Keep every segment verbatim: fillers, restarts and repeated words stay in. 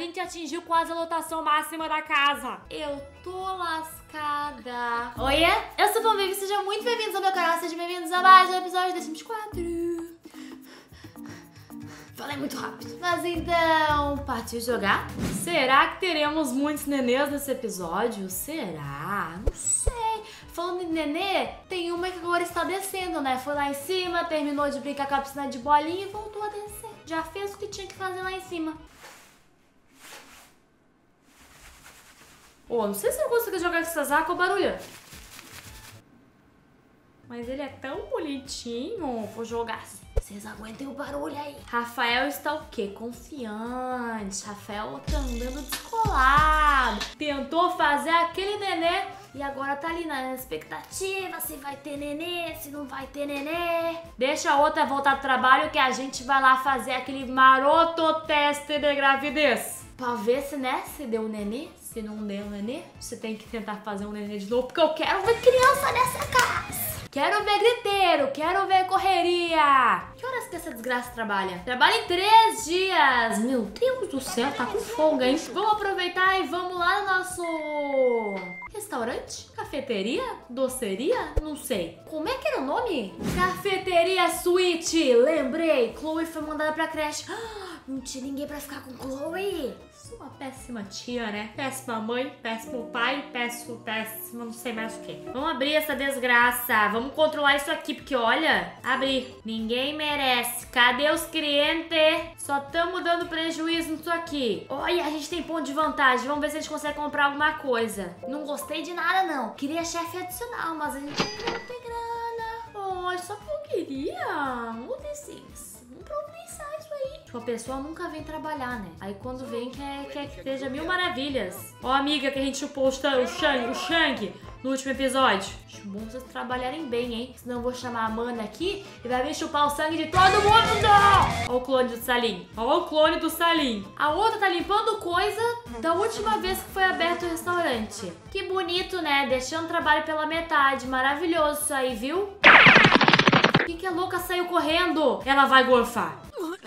gente atingiu quase a lotação máxima da casa. Eu tô lascada. Oiê, eu sou a Pombivi, sejam muito bem-vindos ao meu canal, sejam bem-vindos a mais um episódio da Sims quatro. Falei muito rápido. Mas então, partiu jogar? Será que teremos muitos nenês nesse episódio? Será? Não sei. Falando em nenê, tem uma que agora está descendo, né? Foi lá em cima, terminou de brincar com a piscina de bolinha e voltou a descer. Já fez o que tinha que fazer lá em cima. Ô, oh, não sei se eu consigo jogar com essas águas, barulho. Mas ele é tão bonitinho. Vou jogar assim. Vocês aguentem o barulho aí. Rafael está o quê? Confiante. Rafael tá andando descolado. Tentou fazer aquele nenê e agora tá ali na expectativa se vai ter nenê, se não vai ter nenê. Deixa a outra voltar pro trabalho que a gente vai lá fazer aquele maroto teste de gravidez. Pra ver se, né, se deu nenê. Se não deu nenê, você tem que tentar fazer um nenê de novo, porque eu quero ver criança nessa casa. Quero ver griteiro, quero ver correria. Que horas que essa desgraça trabalha? Trabalha em três dias. Meu Deus do céu, tá com folga, hein? Vamos aproveitar e vamos lá no nosso restaurante? Cafeteria? Doceria? Não sei. Como é que era o nome? Cafeteria Suíte. Lembrei. Chloe foi mandada pra creche. Não tinha ninguém pra ficar com Chloe. Sou uma péssima tia, né? Péssima mãe, péssimo pai, péssimo, péssima, não sei mais o que. Vamos abrir essa desgraça. Vamos controlar isso aqui, porque olha, abrir. Ninguém merece. Cadê os clientes? Só estamos dando prejuízo nisso aqui. Olha, a gente tem ponto de vantagem. Vamos ver se a gente consegue comprar alguma coisa. Não gostei de nada, não. Queria chefe adicional, mas a gente não tem grana. Oh, só que eu queria. O The Sims. Vamos pensar isso aí. Tipo, a pessoa nunca vem trabalhar, né? Aí quando vem quer, quer que esteja mil maravilhas. Ó, a amiga que a gente chupou o Shang, o Shang no último episódio. Acho bom vocês trabalharem bem, hein? Senão eu vou chamar a Amanda aqui e vai vir chupar o sangue de todo mundo. Ó o clone do Salim. Ó o clone do Salim. A outra tá limpando coisa da última vez que foi aberto o restaurante. Que bonito, né? Deixando o trabalho pela metade. Maravilhoso isso aí, viu? Por que, que a louca saiu correndo? Ela vai gorfar.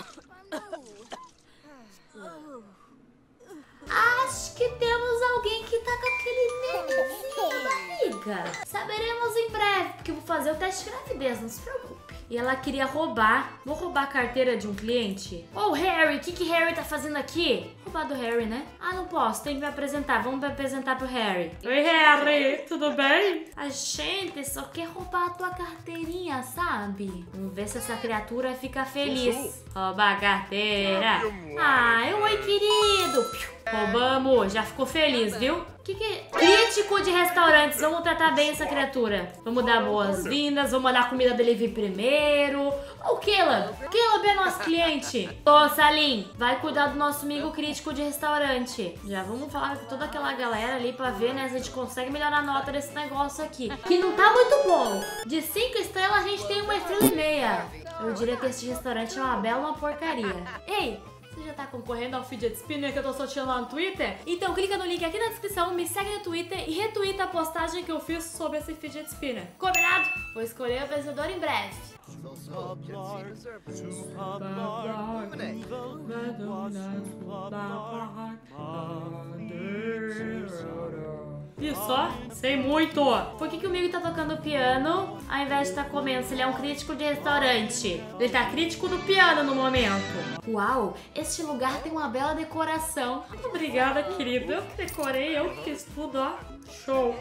Acho que temos alguém que tá com aquele nenezinho na barriga. Saberemos em breve, porque eu vou fazer o teste de gravidez, não se preocupe. E ela queria roubar. Vou roubar a carteira de um cliente. Ô, oh, Harry, o que que Harry tá fazendo aqui? Roubar do Harry, né? Ah, não posso, tem que me apresentar. Vamos me apresentar pro Harry. Oi, Harry, tudo bem? A gente só quer roubar a tua carteirinha, sabe? Vamos ver se essa criatura fica feliz. Roubar a carteira. Ah, oi, querido. Roubamos, já ficou feliz, viu? Que que... Crítico de restaurantes, vamos tratar bem essa criatura. Vamos dar boas-vindas, vamos mandar a comida dele vir primeiro. Ô, Caleb, Caleb é nosso cliente. Ô, Salim, vai cuidar do nosso amigo crítico de restaurante. Já vamos falar com toda aquela galera ali pra ver, né, se a gente consegue melhorar a nota desse negócio aqui. Que não tá muito bom. De cinco estrelas a gente tem uma estrela e meia. Eu diria que esse restaurante é uma bela uma porcaria. Ei! Você já tá concorrendo ao Fidget Spinner que eu tô sorteando lá no Twitter? Então clica no link aqui na descrição, me segue no Twitter e retweeta a postagem que eu fiz sobre esse Fidget Spinner. Combinado? Vou escolher o vencedor em breve. E só? Sei muito! Por que, que o Migo tá tocando piano ao invés de estar tá comendo? Se ele é um crítico de restaurante. Ele tá crítico do piano no momento. Uau! Este lugar tem uma bela decoração. Obrigada, querida. Eu que decorei, eu que fiz tudo, ó. Show!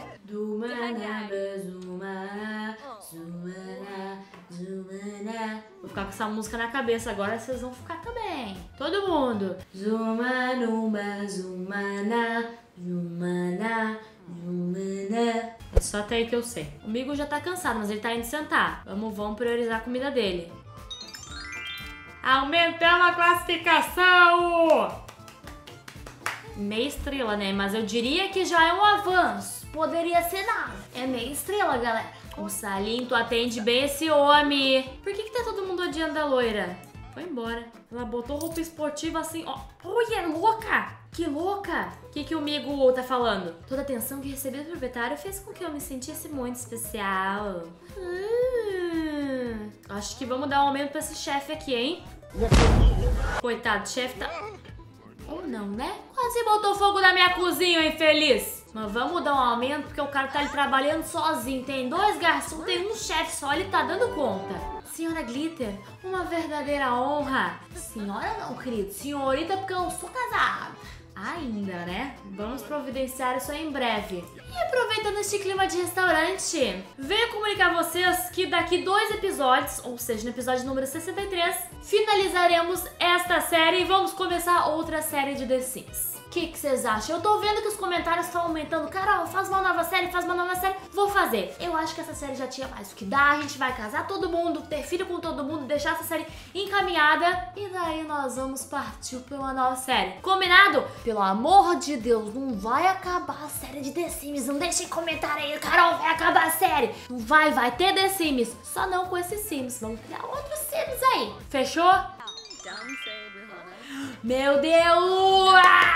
Vou ficar com essa música na cabeça agora, vocês vão ficar também. Todo mundo. Zuma, numa, zumana, zumana. É só até aí que eu sei. O Migo já tá cansado, mas ele tá indo sentar. Vamos, vamos priorizar a comida dele. Aumentamos a classificação! Meia estrela, né? Mas eu diria que já é um avanço. Poderia ser nada. É meia estrela, galera. O Salim, tu atende bem esse homem. Por que que tá todo mundo odiando a loira? Foi embora. Ela botou roupa esportiva assim, ó. Olha, louca! Que louca! O que, que o Migo tá falando? Toda a atenção que recebi do proprietário fez com que eu me sentisse muito especial. Hum, acho que vamos dar um aumento pra esse chefe aqui, hein? Coitado, o chefe tá... Ou não, né? Quase botou fogo na minha cozinha, infeliz. Mas vamos dar um aumento, porque o cara tá ali trabalhando sozinho. Tem dois garçons, tem um chefe só, ele tá dando conta. Senhora Glitter, uma verdadeira honra. Senhora não, querido. Senhorita, porque eu não sou casada. Ainda, né? Vamos providenciar isso aí em breve. E aproveitando este clima de restaurante, venho comunicar a vocês que daqui dois episódios, ou seja, no episódio número sessenta e três, finalizaremos esta série e vamos começar outra série de The Sims. O que vocês acham? Eu tô vendo que os comentários estão aumentando. Carol, faz uma nova série, faz uma nova série. Vou fazer. Eu acho que essa série já tinha mais o que dar. A gente vai casar todo mundo, ter filho com todo mundo, deixar essa série encaminhada. E daí nós vamos partir pra uma nova série. Combinado? Pelo amor de Deus, não vai acabar a série de The Sims. Não deixem comentário aí, Carol, vai acabar a série. Não vai, vai ter The Sims. Só não com esses Sims. Vamos criar outros Sims aí. Fechou? Meu Deus! Ah!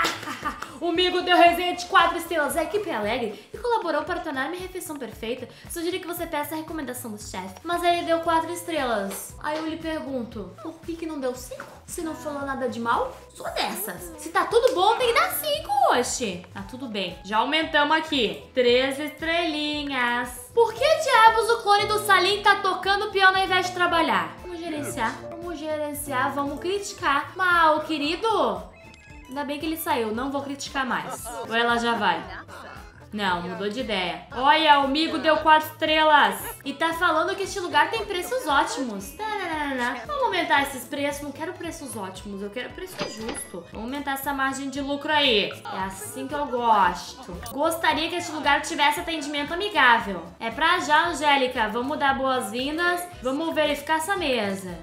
O Migo deu resenha de quatro estrelas. A equipe é alegre e colaborou para tornar minha refeição perfeita. Sugiro que você peça a recomendação do chefe. Mas ele deu quatro estrelas. Aí eu lhe pergunto, por que que não deu cinco? Se não falou nada de mal, sou dessas. Se tá tudo bom, tem que dar cinco, oxe. Tá tudo bem. Já aumentamos aqui. Três estrelinhas. Por que diabos o clone do Salim tá tocando piano ao invés de trabalhar? Vamos gerenciar. Vamos gerenciar, vamos criticar. Mal, querido. Ainda bem que ele saiu, não vou criticar mais. Ou ela já vai? Não, mudou de ideia. Olha, o Migo deu quatro estrelas. E tá falando que este lugar tem preços ótimos. Tararana. Vamos aumentar esses preços. Não quero preços ótimos, eu quero preço justo. Vamos aumentar essa margem de lucro aí. É assim que eu gosto. Gostaria que este lugar tivesse atendimento amigável. É pra já, Angélica. Vamos dar boas-vindas. Vamos verificar essa mesa.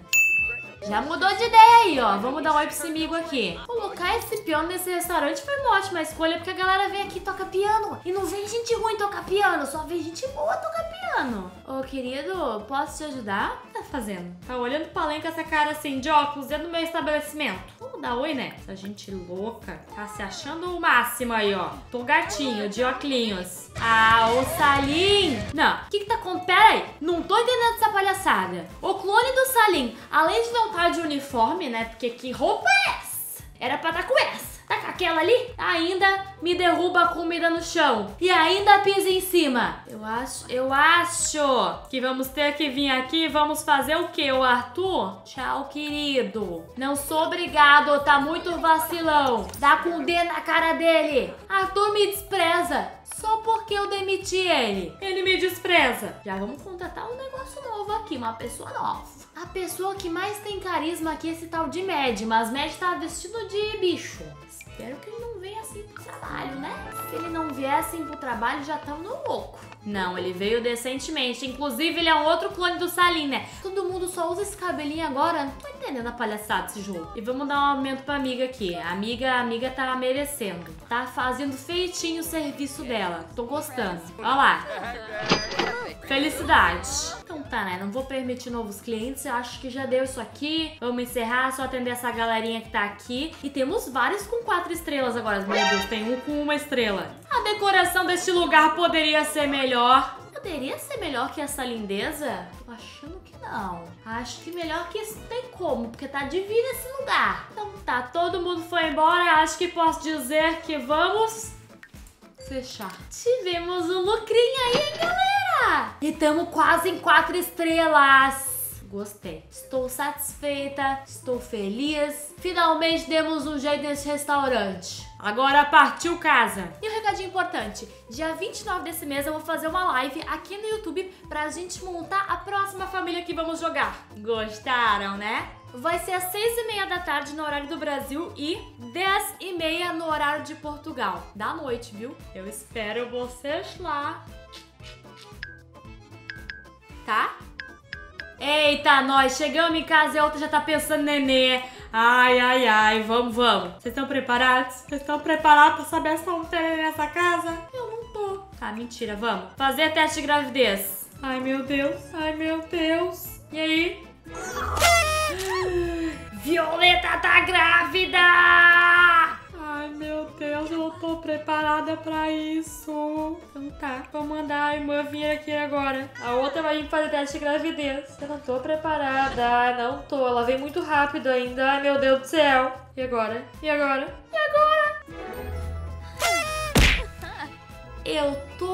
Já mudou de ideia aí, ó. Vamos dar um oi pro esse amigo aqui. Colocar esse piano nesse restaurante foi uma ótima escolha, porque a galera vem aqui e toca piano. E não vem gente ruim tocar piano, só vem gente boa tocar piano. Ô, querido, posso te ajudar? O que tá fazendo? Tá olhando pra além com essa cara assim, de óculos, dentro do meu estabelecimento. Vamos dar oi, né? Essa gente louca. Tá se achando o máximo aí, ó. Tô gatinho, de óculos. Ah, ô Salim! Não, o que que tá acontecendo? Pera aí, não tô entendendo essa palhaçada. O clone do Salim, além de não estar de uniforme, né? Porque que roupa é essa? Era pra estar com essa. Tá com aquela ali? Ainda me derruba a comida no chão. E ainda pisa em cima. Eu acho, eu acho que vamos ter que vir aqui e vamos fazer o quê, o Arthur? Tchau, querido. Não sou obrigado, tá muito vacilão. Dá com o dedo na cara dele. Arthur me despreza. Só porque eu demiti ele. Ele me despreza. Já vamos contratar um negócio novo aqui, uma pessoa nova. A pessoa que mais tem carisma aqui é esse tal de Mad, mas Mad tá vestido de bicho. Espero que ele não venha assim pro trabalho, né? Se ele não vier assim pro trabalho, já tamo no louco. Não, ele veio decentemente. Inclusive, ele é um outro clone do Salim, né? Todo mundo só usa esse cabelinho agora. Não tô entendendo a palhaçada desse jogo. E vamos dar um aumento pra amiga aqui. A amiga, a amiga tá merecendo. Tá fazendo feitinho o serviço dela. Tô gostando. Olha lá. Felicidade. Então tá, né? Não vou permitir novos clientes. Eu acho que já deu isso aqui. Vamos encerrar. Só atender essa galerinha que tá aqui. E temos vários com quatro estrelas agora. Meu Deus, tem um com uma estrela. A decoração deste lugar poderia ser melhor. Poderia ser melhor que essa lindeza? Tô achando que não. Acho que melhor que isso não tem como, porque tá divino esse lugar. Então tá, todo mundo foi embora. Acho que posso dizer que vamos fechar. Tivemos um lucrinho aí, hein, galera? E tamo quase em quatro estrelas. Gostei. Estou satisfeita, estou feliz. Finalmente demos um jeito nesse restaurante. Agora partiu casa. E um recadinho importante. Dia vinte e nove desse mês eu vou fazer uma live aqui no YouTube pra gente montar a próxima família que vamos jogar. Gostaram, né? Vai ser às seis e meia da tarde no horário do Brasil e dez e meia no horário de Portugal. Da noite, viu? Eu espero vocês lá. Tá? Eita, nós chegamos em casa e a outra já tá pensando nenê. Ai, ai, ai, vamos, vamos. Vocês estão preparados? Vocês estão preparados pra saber se não tem nessa casa? Eu não tô. Tá, mentira, vamos. Fazer teste de gravidez. Ai, meu Deus, ai, meu Deus. E aí? Violeta tá grávida! Ai, meu Deus, eu tô tô preparada pra isso. Então tá, vou mandar a irmã vir aqui agora. A outra vai vir fazer teste de gravidez. Eu não tô preparada, não tô. Ela vem muito rápido ainda. Ai, meu Deus do céu. E agora? E agora? E agora? Eu tô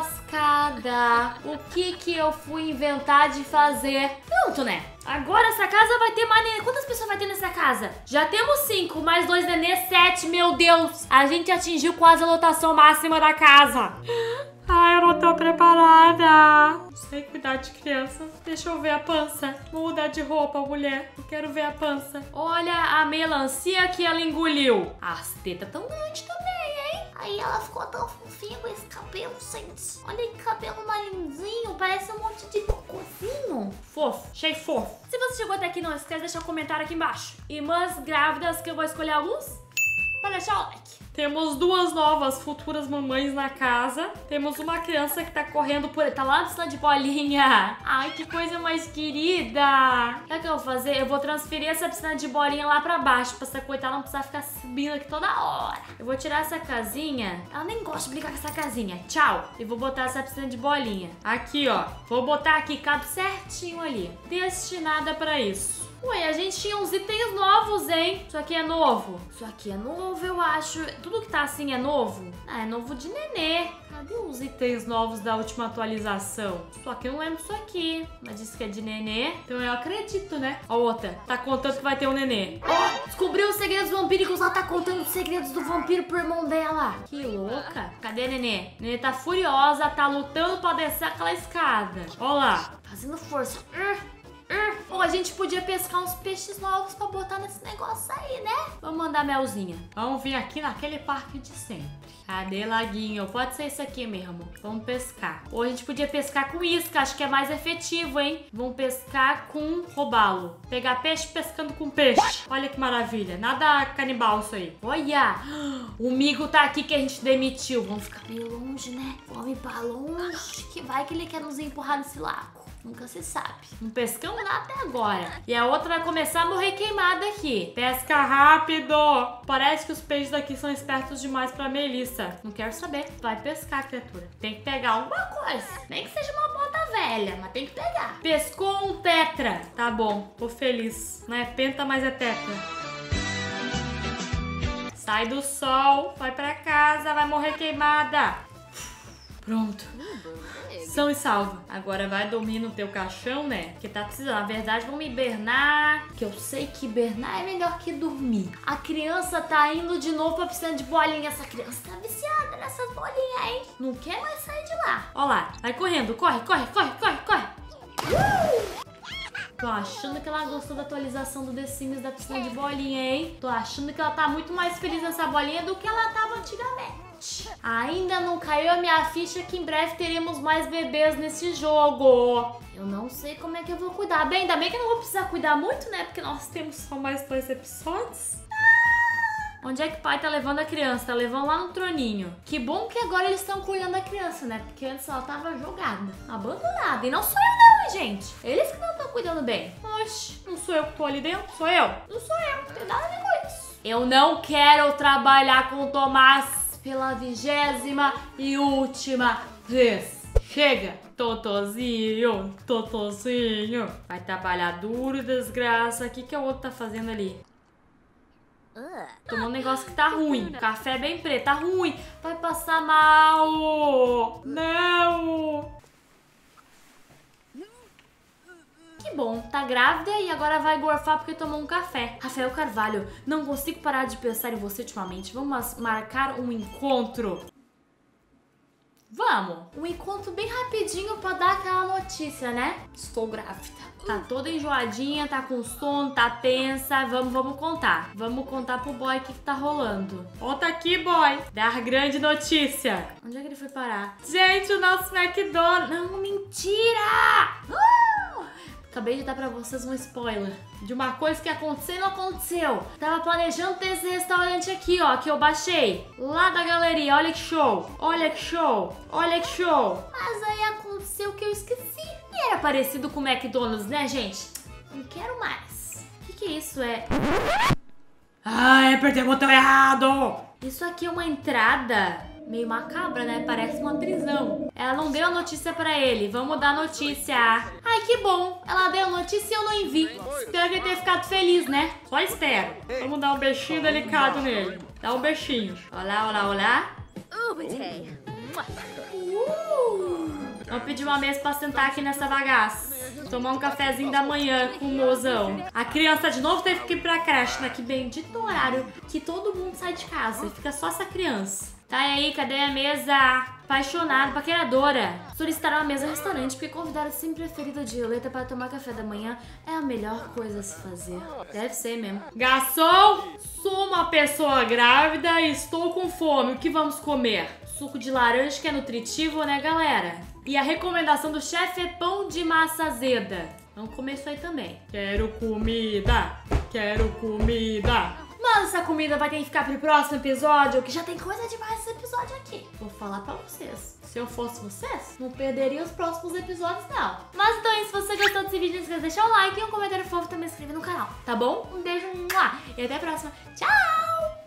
lascada. O que que eu fui inventar de fazer? Pronto, né? Agora essa casa vai ter mais neném. Quantas pessoas vai ter nessa casa? Já temos cinco, mais dois nenê, sete. Meu Deus. A gente atingiu quase a lotação máxima da casa. Ai, eu não tô preparada. Não sei cuidar de criança. Deixa eu ver a pança. Vou mudar de roupa, mulher. Eu quero ver a pança. Olha a melancia que ela engoliu. As tetas tão grandes também, hein? Aí ela ficou tão fofinha com esse cabelo, gente. Olha que cabelo marinzinho. Parece um monte de cocôzinho. Fofo. Achei fofo. Se você chegou até aqui, não esquece de deixar um comentário aqui embaixo. Irmãs grávidas, que eu vou escolher alguns para deixar o like. Temos duas novas futuras mamães na casa. Temos uma criança que tá correndo por... Tá lá na piscina de bolinha. Ai, que coisa mais querida. Sabe o que eu vou fazer? Eu vou transferir essa piscina de bolinha lá pra baixo, pra essa coitada não precisar ficar subindo aqui toda hora. Eu vou tirar essa casinha. Ela nem gosta de brincar com essa casinha. Tchau. E vou botar essa piscina de bolinha. Aqui, ó. Vou botar aqui, cabe certinho ali. Destinada pra isso. Ué, a gente tinha uns itens novos, hein? Isso aqui é novo. Isso aqui é novo, eu acho. Tudo que tá assim é novo? Ah, é novo de nenê. Cadê os itens novos da última atualização? Só que eu não lembro disso aqui. Mas disse que é de nenê. Então eu acredito, né? A outra tá contando que vai ter um nenê. Ó, oh, descobriu os segredos vampíricos. Ela tá contando os segredos do vampiro pro irmão dela. Que louca. Cadê a nenê? A nenê tá furiosa, tá lutando pra descer aquela escada. Ó lá. Fazendo força. Uh. Hum, ou a gente podia pescar uns peixes novos pra botar nesse negócio aí, né? Vamos mandar Melzinha. Vamos vir aqui naquele parque de sempre. Cadê, laguinho? Pode ser isso aqui mesmo. Vamos pescar. Ou a gente podia pescar com isca. Acho que é mais efetivo, hein? Vamos pescar com robalo. Pegar peixe pescando com peixe. Olha que maravilha. Nada canibal isso aí. Olha! O Migo tá aqui que a gente demitiu. Vamos ficar meio longe, né? Vamos ir pra longe. Que vai que ele quer nos empurrar nesse lago. Nunca se sabe. Não pescamos lá até agora. E a outra vai começar a morrer queimada aqui. Pesca rápido. Parece que os peixes daqui são espertos demais pra Melissa. Não quero saber. Vai pescar, criatura. Tem que pegar alguma coisa. Nem que seja uma bota velha, mas tem que pegar. Pescou um tetra. Tá bom. Tô feliz. Não é penta, mas é tetra. Sai do sol. Vai pra casa. Vai morrer queimada. Pronto. São e salvo. Agora vai dormir no teu caixão, né? Porque tá precisando. Na verdade, vamos hibernar. Que eu sei que hibernar é melhor que dormir. A criança tá indo de novo pra piscina de bolinha. Essa criança tá viciada nessas bolinhas, hein? Não quer mais sair de lá. Ó lá. Vai correndo. Corre, corre, corre, corre, corre. Uh! Tô achando que ela gostou da atualização do The Sims da piscina de bolinha, hein? Tô achando que ela tá muito mais feliz nessa bolinha do que ela tava antigamente. Ainda não caiu a minha ficha que em breve teremos mais bebês nesse jogo. Eu não sei como é que eu vou cuidar. Bem, ainda bem que eu não vou precisar cuidar muito, né? Porque nós temos só mais dois episódios. Ah! Onde é que o pai tá levando a criança? Tá levando lá no troninho. Que bom que agora eles estão cuidando da criança, né? Porque antes ela tava jogada, abandonada. E não sou eu não, gente. Eles que não estão cuidando bem. Oxe, não sou eu que tô ali dentro? Sou eu? Não sou eu. Não tem nada a ver com isso. Eu não quero trabalhar com o Tomás pela vigésima e última vez. Chega! Totozinho, Totozinho. Vai trabalhar duro, desgraça. O que, que o outro tá fazendo ali? Tomou um negócio que tá ruim. Café bem preto, tá ruim. Vai passar mal. Não. Que bom, tá grávida e agora vai gorfar porque tomou um café. Rafael Carvalho, não consigo parar de pensar em você ultimamente. Vamos marcar um encontro. Vamos. Um encontro bem rapidinho pra dar aquela notícia, né? Estou grávida. Tá toda enjoadinha, tá com sono, tá tensa. Vamos, vamos contar. Vamos contar pro boy o que, que tá rolando. Volta aqui, boy. Dar grande notícia. Onde é que ele foi parar? Gente, o nosso McDonald's. Não, mentira! Uh! Acabei de dar pra vocês um spoiler de uma coisa que aconteceu e não aconteceu. Tava planejando ter esse restaurante aqui, ó, que eu baixei. Lá da galeria, olha que show. Olha que show. Olha que show. Mas aí aconteceu que eu esqueci. E era parecido com o McDonald's, né, gente? Não quero mais. O que que é isso? É... Ai, apertei o botão errado. Isso aqui é uma entrada meio macabra, né? Parece uma prisão. Ela não deu a notícia pra ele. Vamos dar a notícia. Ai, que bom. Ela deu a notícia e eu não vi. Espero que ele tenha ficado feliz, né? Só espero. Vamos dar um beijinho delicado nele. Dá um beijinho. Olá, olá, olá. Uh! Vamos pedir uma mesa pra sentar aqui nessa bagaça. Tomar um cafezinho da manhã com o mozão. A criança de novo teve que ir pra creche, né? Que bendito horário que todo mundo sai de casa e fica só essa criança. Tá aí, cadê a mesa? Apaixonada, paqueradora. Solicitaram a mesa no restaurante porque convidaram sempre preferida de Violeta para tomar café da manhã. É a melhor coisa a se fazer. Deve ser mesmo. Garçom, sou uma pessoa grávida e estou com fome. O que vamos comer? Suco de laranja que é nutritivo, né, galera? E a recomendação do chefe é pão de massa azeda. Vamos comer isso aí também. Quero comida, quero comida. Mas essa comida vai ter que ficar pro próximo episódio, que já tem coisa demais nesse episódio aqui. Vou falar pra vocês. Se eu fosse vocês, não perderia os próximos episódios, não. Mas então é isso. Se você gostou desse vídeo, não esqueça de deixar um like e um comentário fofo, também se inscrever no canal, tá bom? Um beijo e até a próxima. Tchau!